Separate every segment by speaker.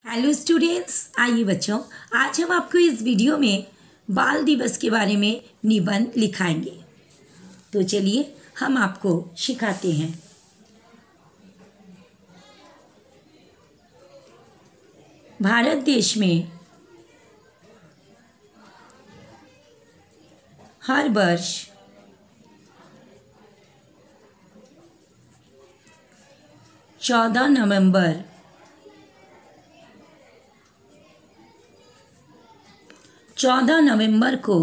Speaker 1: Hello students, आइए बच्चों, आज हम आपको इस वीडियो में बाल दिवस के बारे में निबंध लिखाएंगे। तो चलिए हम आपको सिखाते हैं। भारत देश में हर वर्ष 14 नवंबर को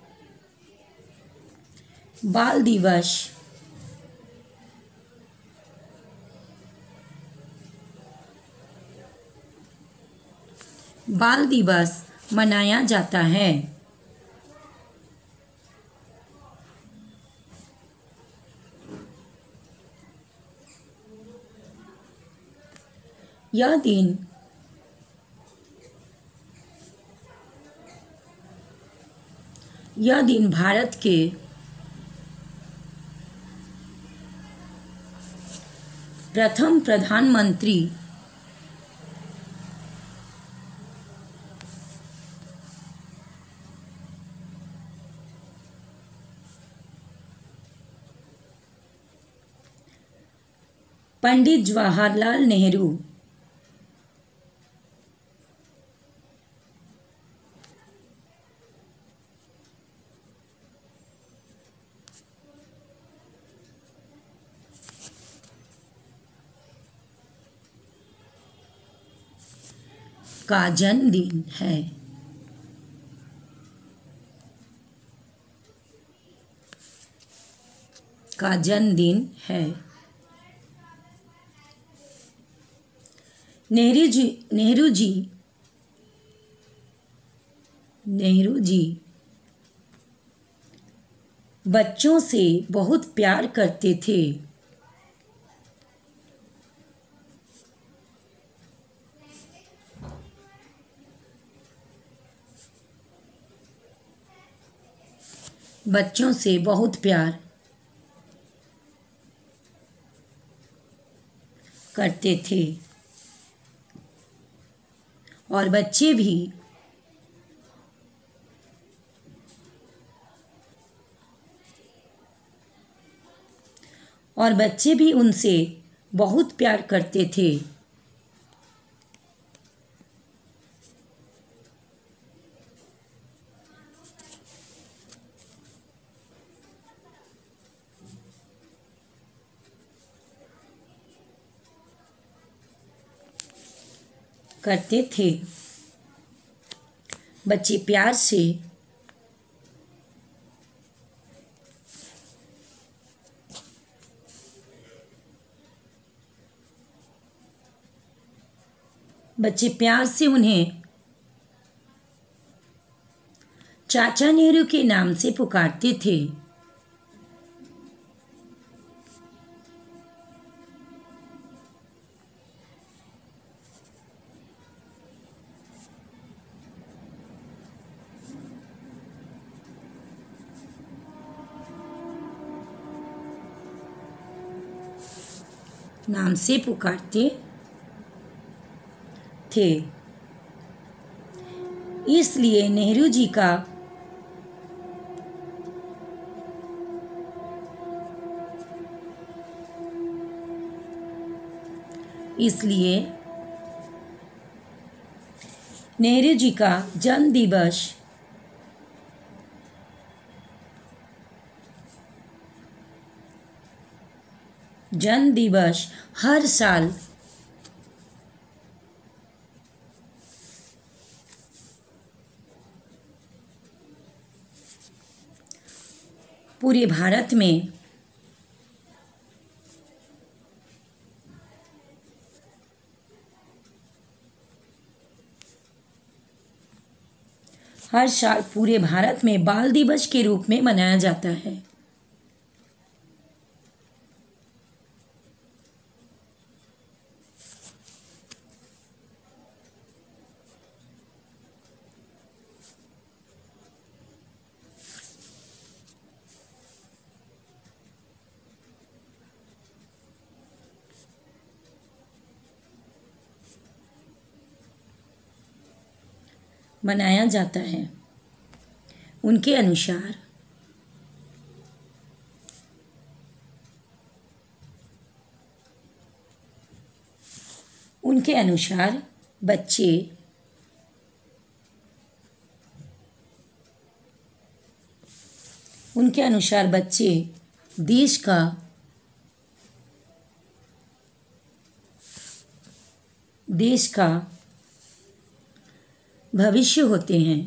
Speaker 1: बाल दिवस मनाया जाता है। यह दिन भारत के प्रथम प्रधानमंत्री पंडित जवाहरलाल नेहरू का जन्मदिन है। नेहरू जी बच्चों से बहुत प्यार करते थे। बच्चों से बहुत प्यार करते थे और बच्चे भी उनसे बहुत प्यार करते थे। बच्चे प्यार से उन्हें चाचा नेहरू के नाम से पुकारते थे। इसलिए नेहरू जी का जन्म दिवस हर साल पूरे भारत में बाल दिवस के रूप में मनाया जाता है। बनाया जाता है। उनके अनुसार बच्चे देश का भविष्य होते हैं।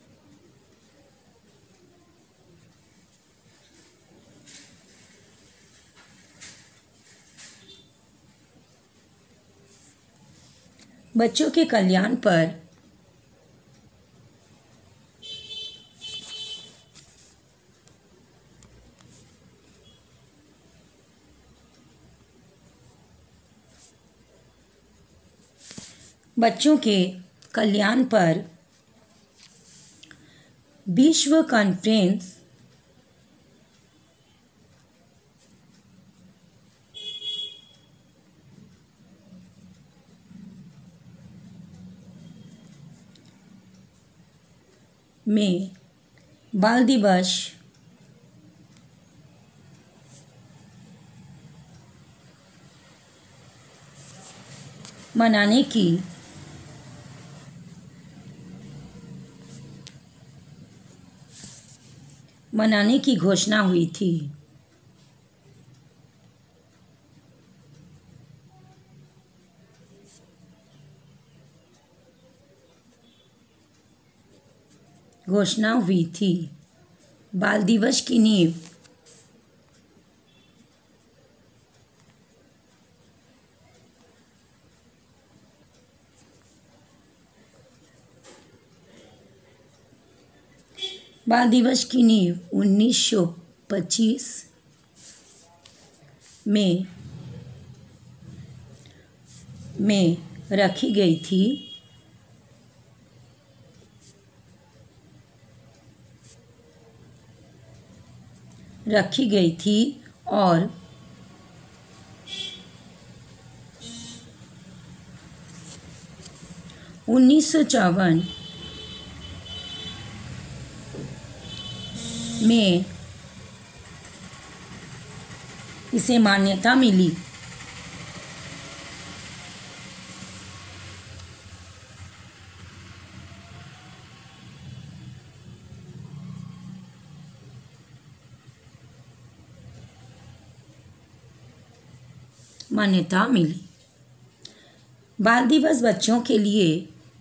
Speaker 1: बच्चों के कल्याण पर विश्व कॉन्फ्रेंस में बाल दिवस मनाने की घोषणा हुई थी। बाल दिवस की नींव बाल दिवस की नींव 1925 में रखी गई थी और 1954 में इसे मान्यता मिली। बाल दिवस बच्चों के लिए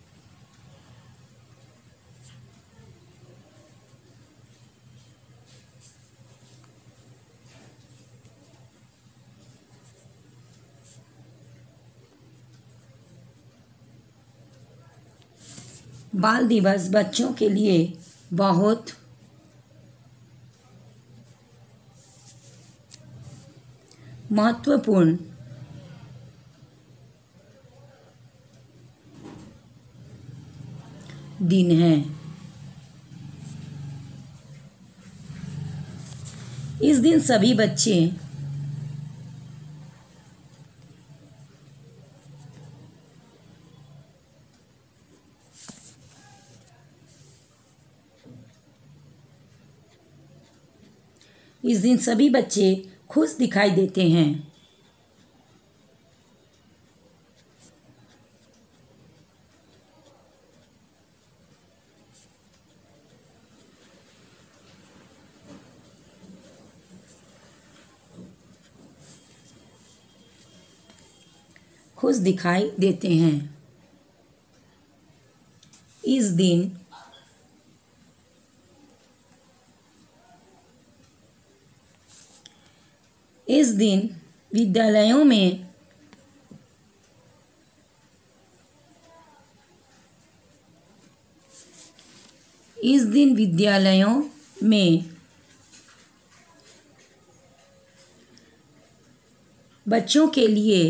Speaker 1: बहुत महत्वपूर्ण दिन है। इस दिन सभी बच्चे खुश दिखाई देते हैं। इस दिन विद्यालयों में बच्चों के लिए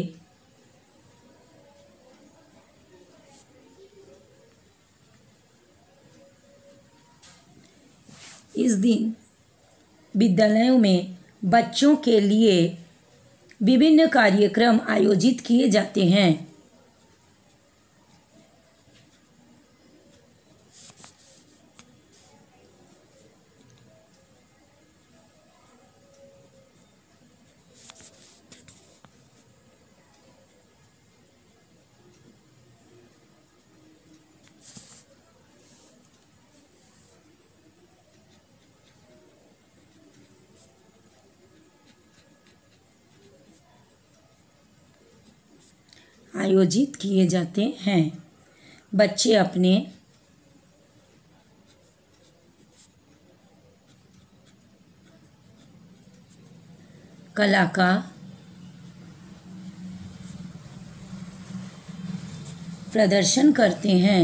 Speaker 1: विभिन्न कार्यक्रम आयोजित किए जाते हैं। आयोजित किए जाते हैं। बच्चे अपने कला का प्रदर्शन करते हैं।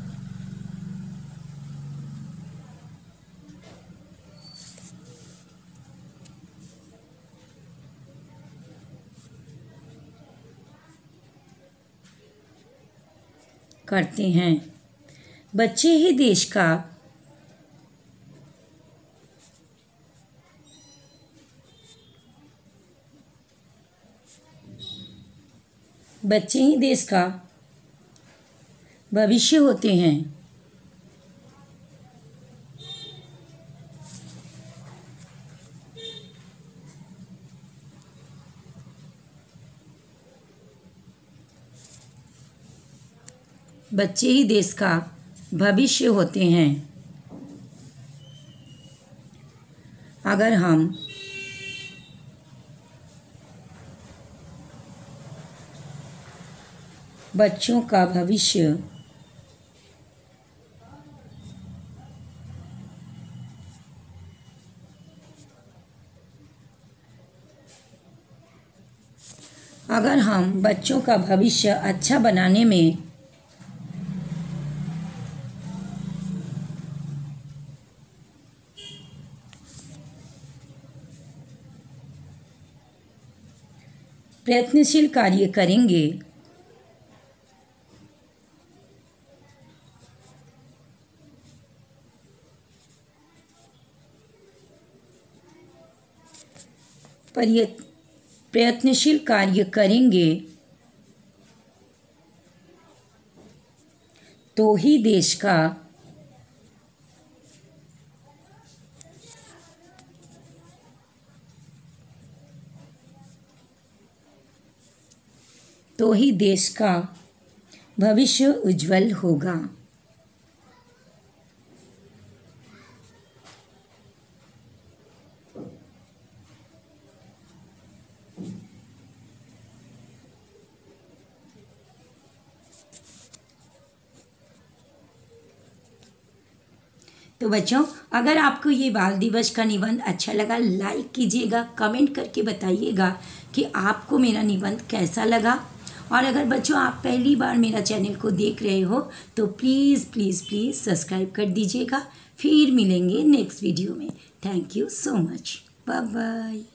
Speaker 1: बच्चे ही देश का भविष्य होते हैं। बच्चे ही देश का भविष्य होते हैं। अगर हम बच्चों का भविष्य अच्छा बनाने में प्रयत्नशील कार्य करेंगे तो ही देश का भविष्य उज्जवल होगा। तो बच्चों, अगर आपको ये बाल दिवस का निबंध अच्छा लगा, लाइक कीजिएगा, कमेंट करके बताइएगा कि आपको मेरा निबंध कैसा लगा। और अगर बच्चों आप पहली बार मेरा चैनल को देख रहे हो तो प्लीज़ प्लीज़ प्लीज़ सब्सक्राइब कर दीजिएगा। फिर मिलेंगे नेक्स्ट वीडियो में। Thank you so much. Bye bye.